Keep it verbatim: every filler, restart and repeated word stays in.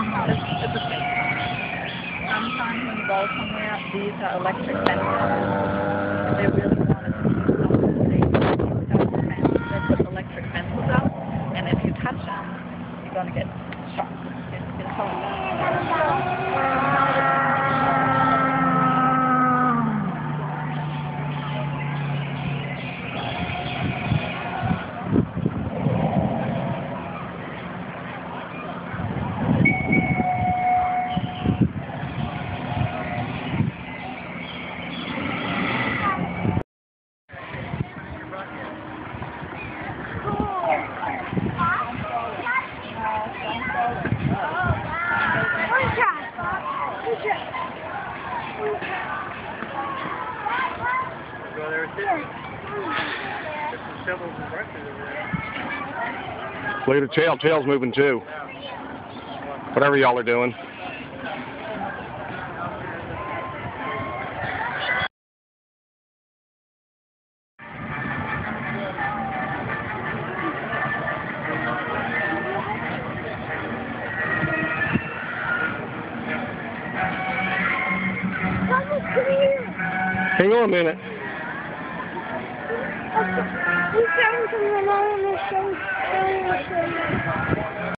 It's, it's a safe time. Sometimes when you go somewhere, these are electric fences. They really wanted to keep something safe. They put fence. They put electric fences out, and if you touch them, you're going to get shocked. It's, it's Go there with it. There's some shovels and brushes over there. Look at the tail. Tail's moving too. Whatever y'all are doing. Hang on a minute. Okay. You can come along and show